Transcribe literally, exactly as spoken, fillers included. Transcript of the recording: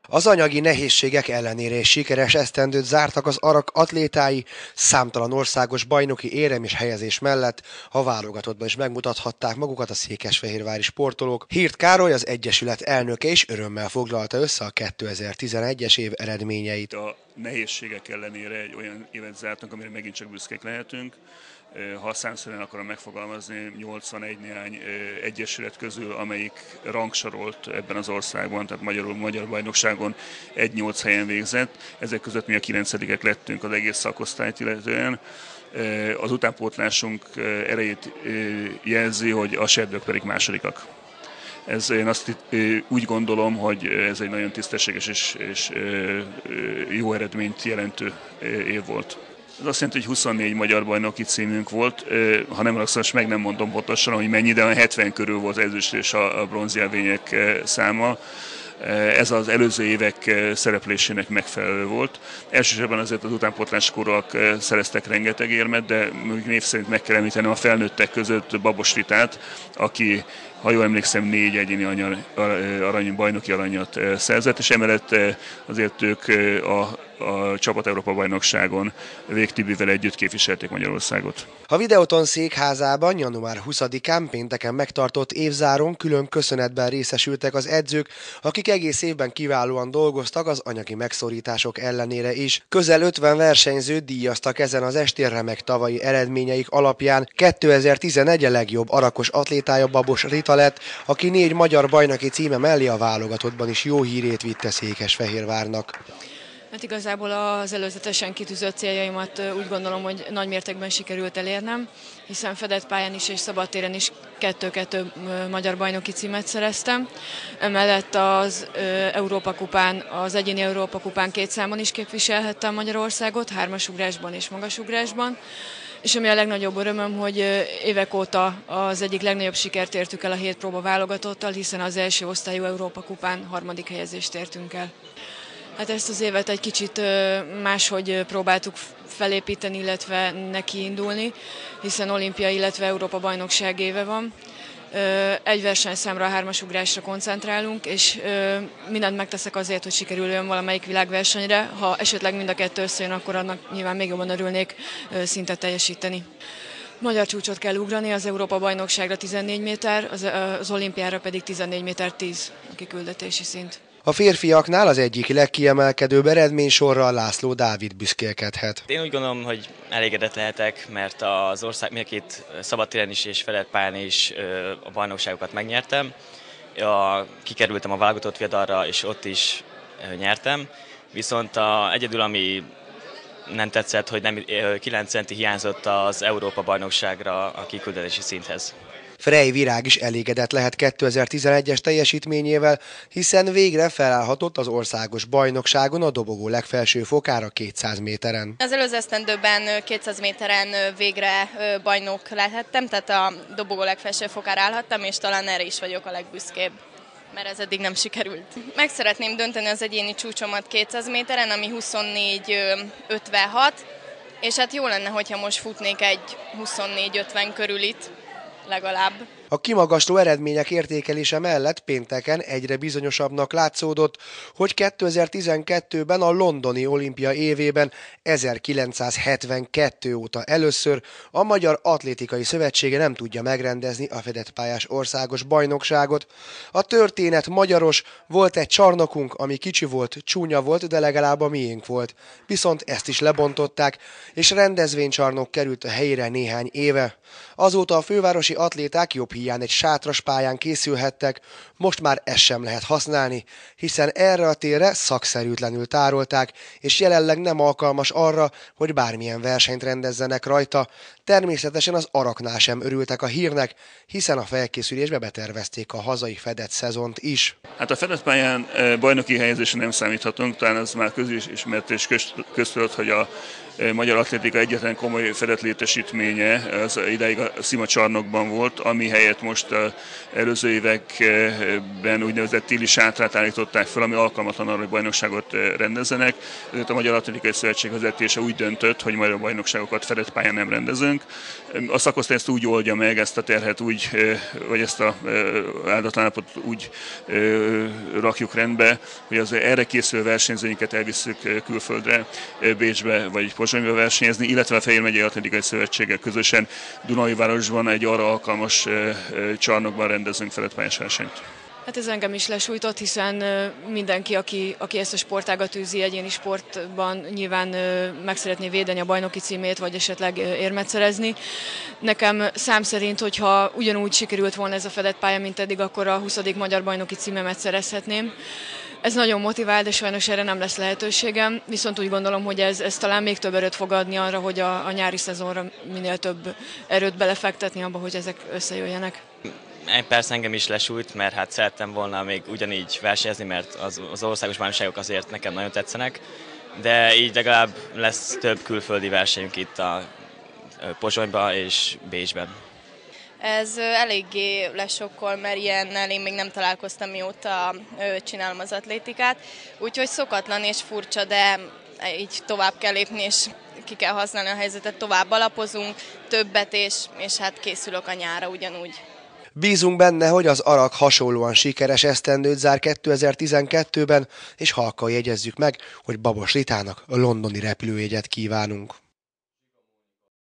Az anyagi nehézségek ellenére is sikeres esztendőt zártak az Arak atlétái, számtalan országos bajnoki érem és helyezés mellett a válogatottban is megmutathatták magukat a székesfehérvári sportolók. Hirt Károly, az egyesület elnöke is örömmel foglalta össze a kétezer-tizenegyes év eredményeit. A nehézségek ellenére egy olyan évet zártunk, amire megint csak büszkék lehetünk. Ha számszerűen akarom megfogalmazni, nyolcvanegy néhány egyesület közül, amelyik rangsorolt ebben az országban, tehát magyarul magyar bajnokságon egy-nyolc helyen végzett. Ezek között mi a kilencedikek lettünk az egész szakosztályt illetően. Az utánpótlásunk erejét jelzi, hogy a serdők pedig másodikak. Ez, én azt úgy gondolom, hogy ez egy nagyon tisztességes és, és jó eredményt jelentő év volt. Ez azt jelenti, hogy huszonnégy magyar bajnoki címünk volt, ha nem rakszos, meg nem mondom pontosan, hogy mennyi, de hetven körül volt az ezüst és a bronzjelvények száma. Ez az előző évek szereplésének megfelelő volt. Elsősorban azért az utánpótláskorúak szereztek rengeteg érmet, de név szerint meg kell említenem a felnőttek között Babos Ritát, aki, ha jól emlékszem, négy egyéni arany, bajnoki aranyat szerzett, és emellett azért ők a a Csapat Európa bajnokságon Vég Tibivel együtt képviselték Magyarországot. A Videoton székházában január huszadikán pénteken megtartott évzáron külön köszönetben részesültek az edzők, akik egész évben kiválóan dolgoztak az anyagi megszorítások ellenére is. Közel ötven versenyzőt díjaztak ezen az estén remek tavalyi eredményeik alapján. kétezer-tizenegy a legjobb arakos atlétája Babos Rita lett, aki négy magyar bajnoki címe mellé a válogatottban is jó hírét vitte Székesfehérvárnak. Hát igazából az előzetesen kitűzött céljaimat úgy gondolom, hogy nagy mértékben sikerült elérnem, hiszen fedett pályán is és szabadtéren is kettő-kettő magyar bajnoki címet szereztem. Emellett az Európa kupán, az egyéni Európa kupán két számon is képviselhettem Magyarországot, hármasugrásban és magasugrásban. És ami a legnagyobb örömöm, hogy évek óta az egyik legnagyobb sikert értük el a hét próba válogatottal, hiszen az első osztályú Európa kupán harmadik helyezést értünk el. Hát ezt az évet egy kicsit máshogy próbáltuk felépíteni, illetve nekiindulni, hiszen olimpia, illetve Európa bajnokság éve van. Egy versenyszámra, a hármasugrásra koncentrálunk, és mindent megteszek azért, hogy sikerüljön valamelyik világversenyre. Ha esetleg mind a kettő összejön, akkor annak nyilván még jobban örülnék szintet teljesíteni. Magyar csúcsot kell ugrani, az Európa bajnokságra tizennégy méter, az, az olimpiára pedig tizennégy méter tíz a kiküldetési szint. A férfiaknál az egyik legkiemelkedőbb eredménysorral László Dávid büszkélkedhet. Én úgy gondolom, hogy elégedett lehetek, mert az ország mindkét szabadtéren is és fedett pályán is a bajnokságokat megnyertem. Kikerültem a válogatott viadalra, és ott is nyertem. Viszont a, egyedül, ami nem tetszett, hogy nem, kilenc centi hiányzott az Európa bajnokságra a kiküldetési szinthez. Frey Virág is elégedett lehet kétezer-tizenegyes teljesítményével, hiszen végre felállhatott az országos bajnokságon a dobogó legfelső fokára kétszáz méteren. Az előző esztendőben kétszáz méteren végre bajnok lehettem, tehát a dobogó legfelső fokára állhattam, és talán erre is vagyok a legbüszkébb, mert ez eddig nem sikerült. Meg szeretném dönteni az egyéni csúcsomat kétszáz méteren, ami huszonnégy ötvenhat, és hát jó lenne, hogyha most futnék egy huszonnégy ötven körülit legalább. A kimagasló eredmények értékelése mellett pénteken egyre bizonyosabbnak látszódott, hogy kétezer-tizenkettőben a londoni olimpia évében ezerkilencszázhetvenkettő óta először a Magyar Atlétikai Szövetsége nem tudja megrendezni a fedett pályás országos bajnokságot. A történet magyaros, volt egy csarnokunk, ami kicsi volt, csúnya volt, de legalább a miénk volt. Viszont ezt is lebontották, és rendezvénycsarnok került a helyére néhány éve. Azóta a fővárosi atléták jobb hiány egy sátras pályán készülhettek, most már ezt sem lehet használni, hiszen erre a térre szakszerűtlenül tárolták, és jelenleg nem alkalmas arra, hogy bármilyen versenyt rendezzenek rajta. Természetesen az Araknál sem örültek a hírnek, hiszen a felkészülésbe betervezték a hazai fedett szezont is. Hát a fedett pályán bajnoki helyezésre nem számíthatunk, talán az már közismert és köztudott, hogy a magyar atlétika egyetlen komoly fedett létesítménye az ideig a szimacsarnokban volt, ami helyett helyett most az előző években úgynevezett téli sátrát állították fel, ami alkalmatlan arra, hogy bajnokságot rendezzenek. Ezért a Magyar Atlétikai Szövetség vezetése úgy döntött, hogy majd a bajnokságokat fedett pályán nem rendezünk. A szakosztály ezt úgy oldja meg, ezt a terhet úgy, vagy ezt a áldatlanállapotot úgy rakjuk rendbe, hogy az erre készülő versenyzőinket elvisszük külföldre, Bécsbe vagy Pozsonyba versenyezni, illetve a Fejér megyei Atlétikai Szövetséggel közösen Dunaújvárosban egy arra alkalmas csarnokban rendezünk fedett pályás versenyt. Hát ez engem is lesújtott, hiszen mindenki, aki, aki ezt a sportágat űzi egyéni sportban, nyilván meg szeretné védeni a bajnoki címét, vagy esetleg érmet szerezni. Nekem szám szerint, hogyha ugyanúgy sikerült volna ez a fedett pálya, mint eddig, akkor a huszadik magyar bajnoki címemet szerezhetném. Ez nagyon motivál, de sajnos erre nem lesz lehetőségem, viszont úgy gondolom, hogy ez, ez talán még több erőt fog adni arra, hogy a, a nyári szezonra minél több erőt belefektetni abba, hogy ezek összejöjjenek. Én persze engem is lesújt, mert hát szerettem volna még ugyanígy versenyezni, mert az, az országos bajnokságok azért nekem nagyon tetszenek, de így legalább lesz több külföldi versenyünk itt a Pozsonyban és Bécsben. Ez eléggé lesokkol, mert ilyennel én még nem találkoztam, mióta csinálom az atlétikát, úgyhogy szokatlan és furcsa, de így tovább kell lépni, és ki kell használni a helyzetet, tovább alapozunk, többet, és, és hát készülök a nyárra ugyanúgy. Bízunk benne, hogy az Arak hasonlóan sikeres esztendőt zár kétezer-tizenkettőben, és halkan jegyezzük meg, hogy Babos Ritának a londoni repülőjegyet kívánunk.